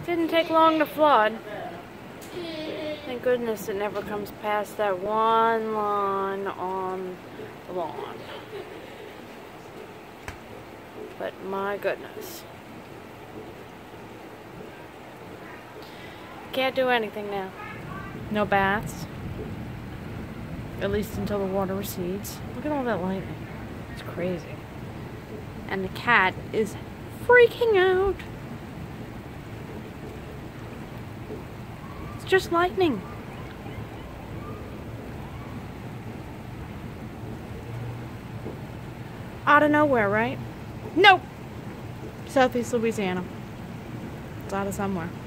Didn't take long to flood. Thank goodness it never comes past that one line on the lawn. But my goodness. Can't do anything now. No baths. At least until the water recedes. Look at all that lightning. It's crazy. And the cat is freaking out. It's just lightning. Out of nowhere, right? Nope. Southeast Louisiana. It's out of somewhere.